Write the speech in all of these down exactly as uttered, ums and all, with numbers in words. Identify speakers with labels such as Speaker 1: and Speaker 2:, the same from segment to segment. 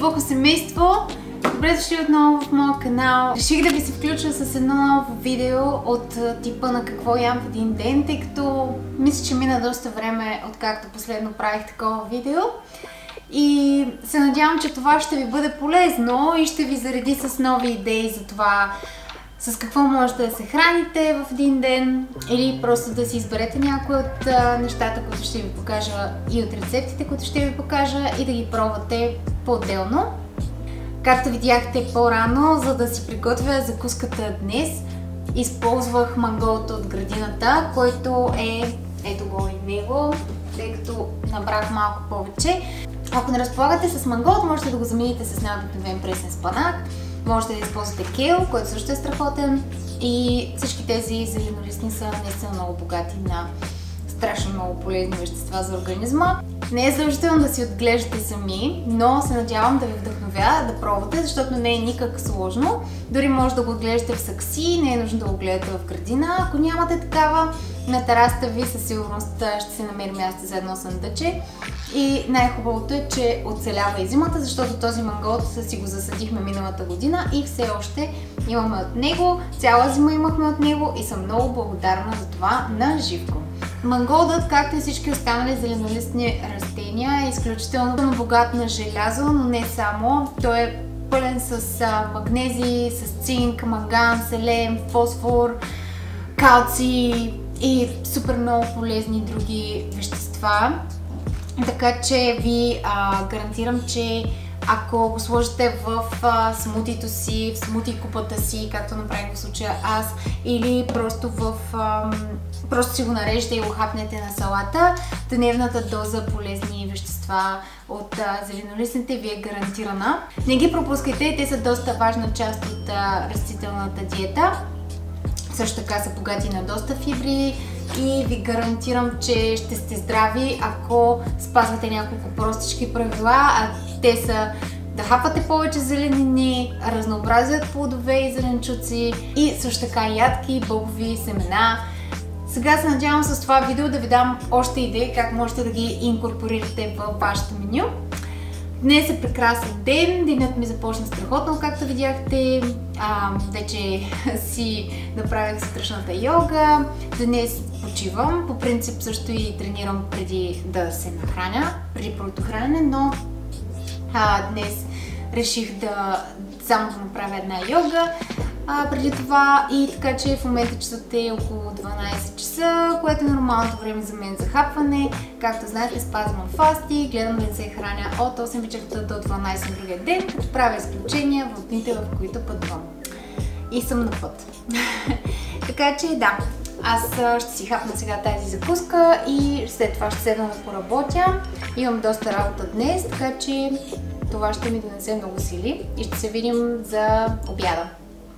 Speaker 1: Бухо семейство! Добре дошли отново в моя канал. Реших да ви се включа с едно ново видео от типа на какво ям в един ден, тъй като мисля, че мина доста време, откакто последно правих такова видео. И се надявам, че това ще ви бъде полезно и ще ви зареди с нови идеи за това с какво можете да се храните в един ден или просто да си изберете някои от а, нещата, които ще ви покажа и от рецептите, които ще ви покажа и да ги пробвате по-отделно. Както видяхте по-рано, за да си приготвя закуската днес, използвах манголото от градината, който е, ето го и него, тъй като набрах малко повече. Ако не разполагате с манголото, можете да го замените с най-обикновен пресен спанак. Можете да използвате кел, който също е страхотен, и всички тези зеленолистни са наистина много богати на страшно много полезни вещества за организма. Не е задължително да си отглеждате сами, но се надявам да ви вдъхновя да пробвате, защото не е никак сложно. Дори може да го отглеждате в сакси, не е нужно да го гледате в градина. Ако нямате такава, на терасата ви със сигурност ще се намери място за едно съндъче. И най-хубавото е, че оцелява и зимата, защото този мангол си го засадихме миналата година и все още имаме от него. Цяла зима имахме от него и съм много благодарна за това на Живко. Манголът, както и всички останали зеленолистни растения, е изключително богат на желязо, но не само. Той е пълен с магнезий, с цинк, манган, селен, фосфор, калций и супер много полезни други вещества. Така че ви а, гарантирам, че ако го сложите в а, смутито си, в смути купата си, както направих в случая аз, или просто в а, просто си го нарежете и го хапнете на салата, дневната доза полезни вещества от а, зеленолистните ви е гарантирана. Не ги пропускайте, те са доста важна част от а, растителната диета. Също така са богати на доста фибри и ви гарантирам, че ще сте здрави, ако спазвате няколко простички правила, а те са да хапвате повече зеленини, разнообразие от плодове и зеленчуци и също така ядки, бобови семена. Сега се надявам с това видео да ви дам още идеи как можете да ги инкорпорирате в вашето меню. Днес е прекрасен ден, денят ми започна страхотно, както видяхте. А, вече си направих сутрешната йога. Днес почивам, по принцип също и тренирам преди да се нахраня, преди първото хранене, но а, днес реших да само да направя една йога а, преди това, и така че в момента часът е около дванайсет часа, което е нормалното време за мен за хапване. Както знаете, спазвам фасти, гледам да не се храня от осем вечерта до дванайсет на другия ден, като правя изключения в дните, в които пътувам. И съм на път. Така че да, аз ще си хапна сега тази закуска и след това ще седна да поработя. Имам доста работа днес, така че това ще ми донесе много сили и ще се видим за обяда.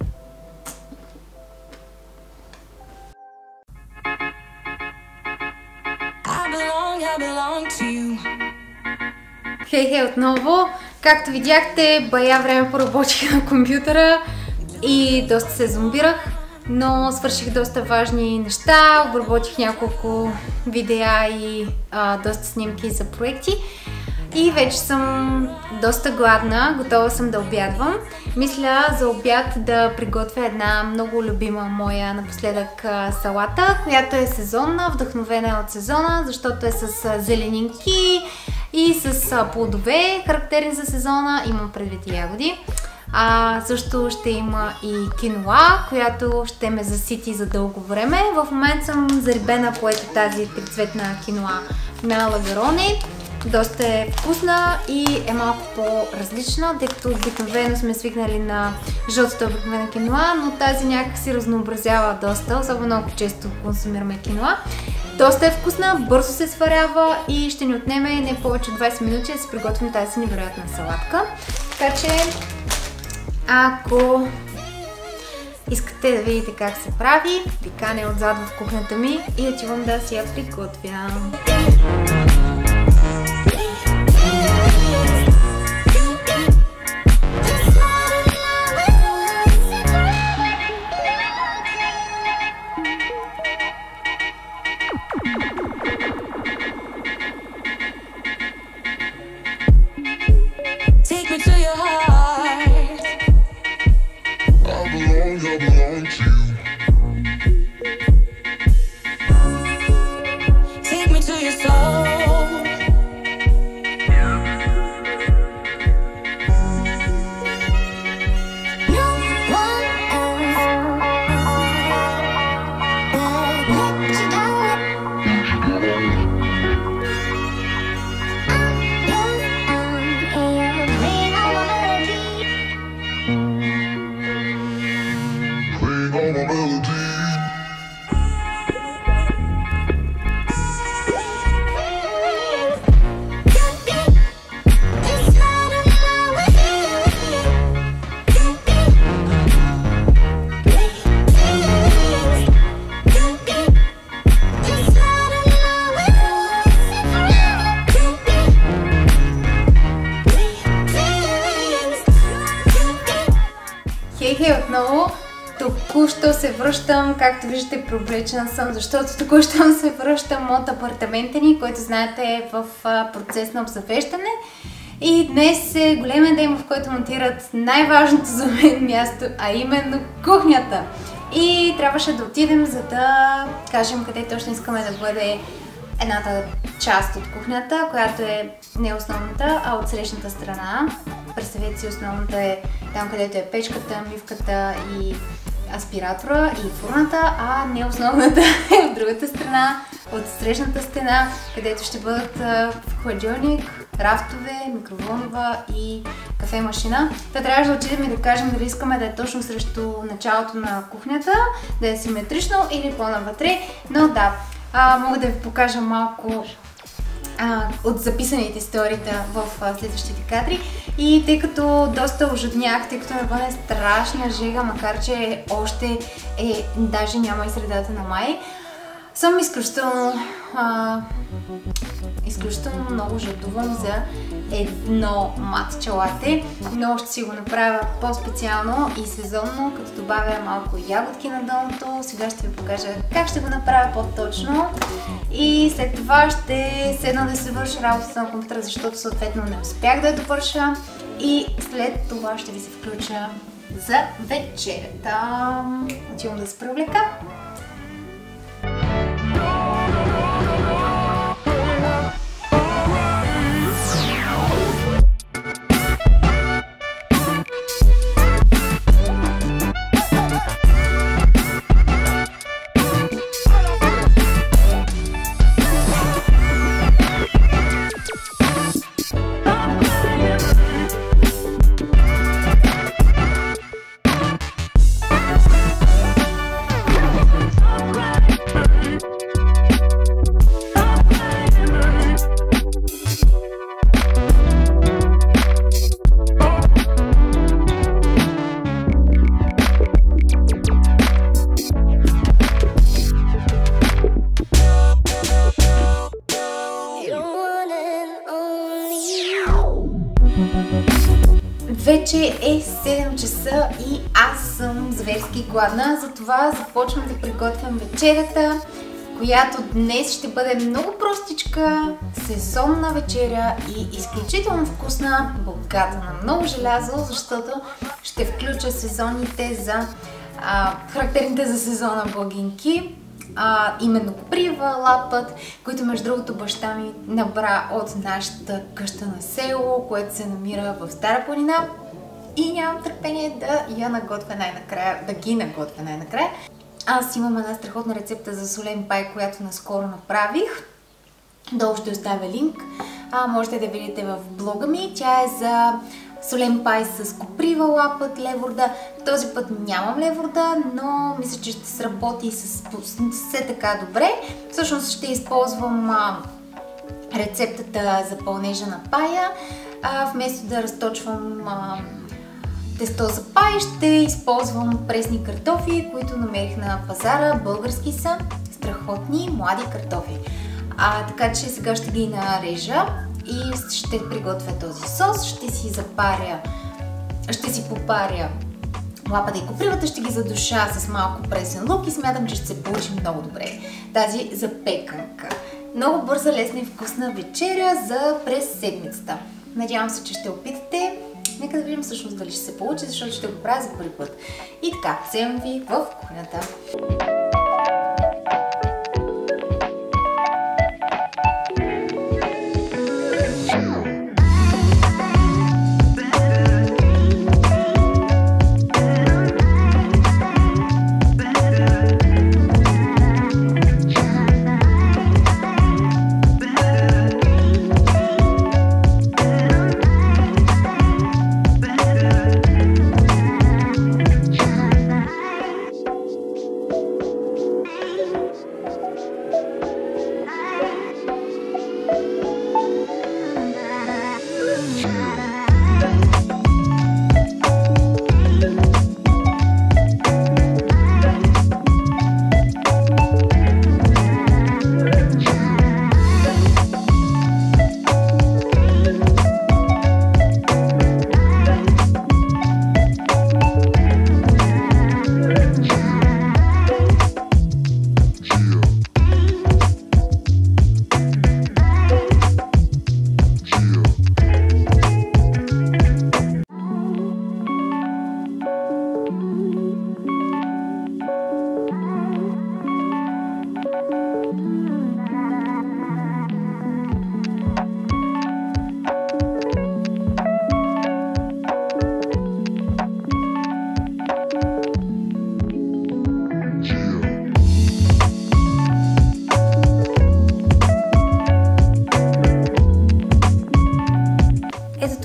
Speaker 1: Хей, хей отново! Както видяхте, бая време поработих на компютъра и доста се зомбирах, но свърших доста важни неща, обработих няколко видеа и а, доста снимки за проекти. И вече съм доста гладна, готова съм да обядвам. Мисля за обяд да приготвя една много любима моя напоследък салата, която е сезонна, вдъхновена от сезона, защото е с зеленинки и с плодове, характерни за сезона, имам предвид и ягоди. А, също ще има и киноа, която ще ме засити за дълго време. В момента съм зарибена по ето тази трицветна киноа на Лагароне. Доста е вкусна и е малко по-различна, тъй като обикновено сме свикнали на жълтата обикновена киноа, но тази някак си разнообразява доста, особено ако често консумираме киноа. Доста е вкусна, бързо се сварява и ще ни отнеме не повече от двайсет минути да си приготвим тази невероятна салатка. Така че, ако искате да видите как се прави, ви каня отзад в кухнята ми и отивам да си я приготвя. Take me to your току-що се връщам, както виждате, проблечена съм, защото току-що се връщам от апартамента ни, който знаете е в процес на обзавеждане. И днес е големия ден, в който монтират най-важното за мен място, а именно кухнята. И трябваше да отидем, за да кажем къде точно искаме да бъде едната част от кухнята, която е не основната, а от срещната страна. Представете си, основната е там, където е печката, мивката и аспиратора и фурната, а не основната е от другата страна, от срещната стена, където ще бъдат хладилник, рафтове, микроволнова и кафе-машина. Та трябваше да отидем и да кажем дали искаме да е точно срещу началото на кухнята, да е симетрично или по-навътре, но да, а, мога да ви покажа малко а, от записаните историта в а, следващите кадри. И тъй като доста ожеднях, тъй като ме бъде страшна жега, макар че още е, даже няма и средата на май, съм изключително, а, изключително много жадувам за едно матча лате, но ще си го направя по-специално и сезонно, като добавя малко ягодки на дъното. Сега ще ви покажа как ще го направя по-точно и след това ще седна да се върша работата на компютъра, защото съответно не успях да я довърша и след това ще ви се включа за вечерята. Отивам да се преоблека. Вече е седем часа и аз съм зверски гладна, затова започвам да приготвям вечерята, която днес ще бъде много простичка, сезонна вечеря и изключително вкусна, богата на много желязо, защото ще включа сезонните за а, характерните за сезона благинки. А, именно коприва, лапът, които между другото баща ми набра от нашата къща на село, което се намира в Стара планина и нямам търпение да я наготвя най-накрая, да ги наготвя най-накрая. Аз имам една страхотна рецепта за солен пай, която наскоро направих. Долу ще оставя линк. А, можете да видите в блога ми. Тя е за солен пай с коприва, лапът, леворда. Този път нямам леворда, но мисля, че ще сработи с все така добре. Всъщност ще използвам а, рецептата за пълнежа на пая. А, вместо да разточвам а, тесто за пай, ще използвам пресни картофи, които намерих на пазара. Български са, страхотни, млади картофи. А, така че сега ще ги нарежа и ще приготвя този сос, ще си запаря, ще си попаря лапата и копривата, ще ги задуша с малко пресен лук и смятам, че ще се получи много добре тази запеканка. Много бърза, лесна и вкусна вечеря за през седмицата. Надявам се, че ще опитате. Нека да видим всъщност дали ще се получи, защото ще го правя за първи път. И така, вземам ви в кухнята.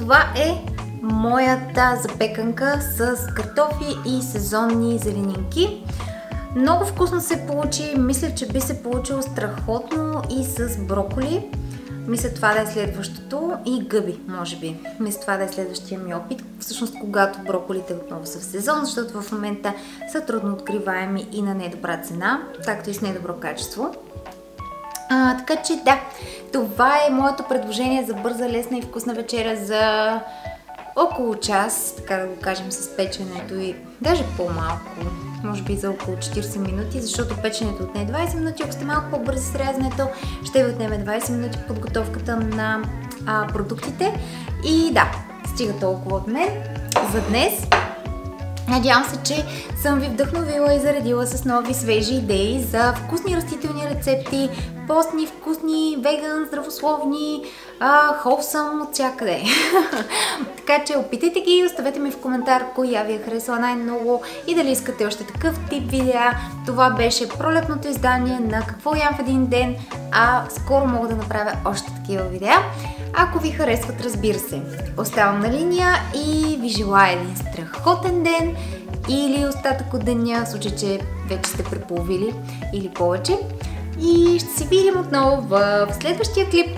Speaker 1: това е моята запеканка с картофи и сезонни зеленинки. Много вкусно се получи, мисля, че би се получило страхотно и с броколи. Мисля това да е следващото и гъби, може би. Мисля това да е следващия ми опит. Всъщност, когато броколите отново са в сезон, защото в момента са трудно откриваеми и на недобра цена, както и с недобро качество. А, така че да, това е моето предложение за бърза, лесна и вкусна вечеря за около час, така да го кажем, с печенето и даже по-малко. Може би за около четирийсет минути, защото печенето отне двайсет минути, ако сте малко по-бързи с рязането, ще ви отнеме двайсет минути подготовката на а, продуктите. И да, стига толкова от мен за днес. Надявам се, че съм ви вдъхновила и заредила с нови свежи идеи за вкусни растителни рецепти, постни, вкусни, веган, здравословни, холсъм от всякъде. Така че опитайте ги и оставете ми в коментар коя ви е харесала най-много и дали искате още такъв тип видеа. Това беше пролетното издание на Какво ям в един ден, а скоро мога да направя още такива видеа. Ако ви харесват, разбира се, оставам на линия и ви желая един страхотен ден или остатък от деня, в случай, че вече сте преполовили или повече. И ще се видим отново в следващия клип.